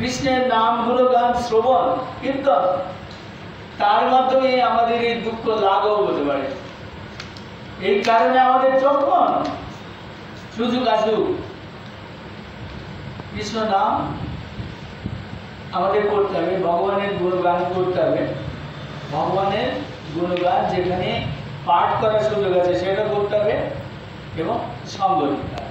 কৃষ্ণের নাম গুণগান শ্রবণ কীর্তন, তার মাধ্যমে আমাদের এই দুঃখ লাঘব হতে পারে। এই কারণে আমাদের যখন সুযোগ আসুক কৃষ্ণ নাম আমাদের করতে হবে, ভগবানের গুণগান করতে হবে। ভগবানের গুণগান যেখানে পাঠ করার সুযোগ আছে সেটা করতে হবে এবং সঙ্গ দিতে হবে।